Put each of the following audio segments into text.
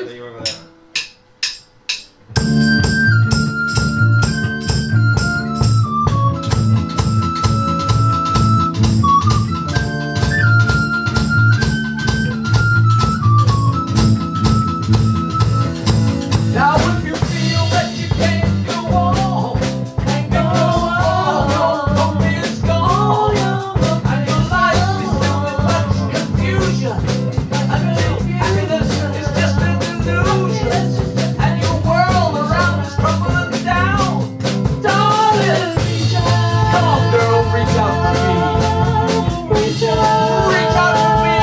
you over there. Now if you feel that you can't go on, and go on, your hope is gone, and your life is filled with much confusion, until happiness is just an illusion, and your world around is crumbling down. Darling, come on girl, reach out to me. Reach out to me.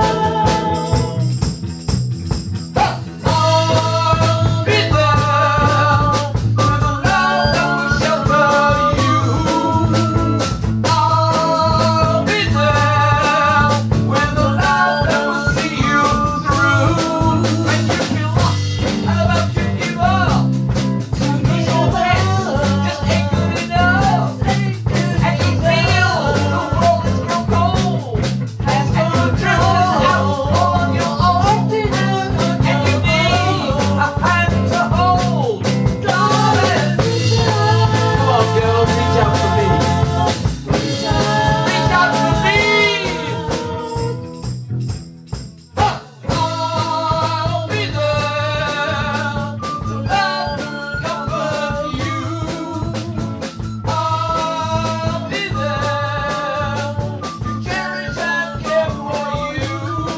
I'll be there with a love that will shelter you. I'll be there with a love that will see you through. When you feel lost and about to give up, because your best just ain't good enough, and you feel the world is grown cold, and you're drifting out on your own, and you need a hand to hold. Darling, come on girl, reach out to me. Reach out to me. I'll be there to love and comfort you. I'll be there to cherish and care for you.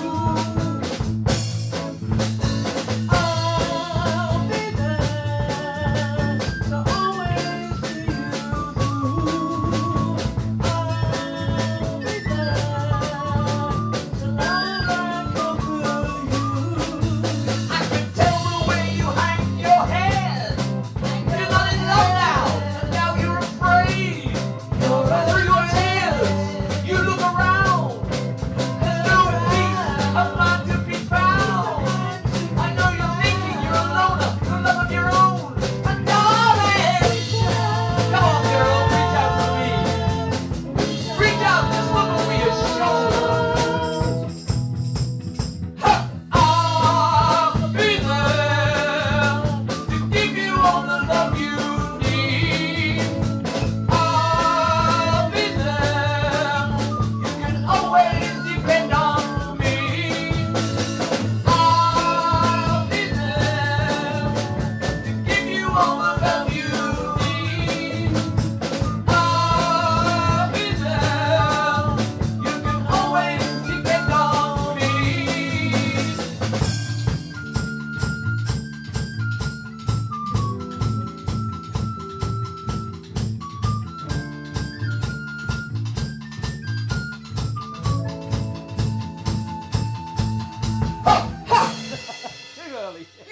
I'll be there to always see you through. I'll be there to love and comfort you. I can tell the way you hang your head. You're not in love now, and now you're afraid. Through your tears, you look around. There's no peace of mind to be found. I know you're thinking you're alone, the love of your own. And darling, come on girl, reach out to me. Reach out, just look over your shoulder. I'll be there to give you all the love you need. I'll be there, you can always depend on me. I'll be there to give you all the love you need. I'll be there, you can always depend on me. Too early.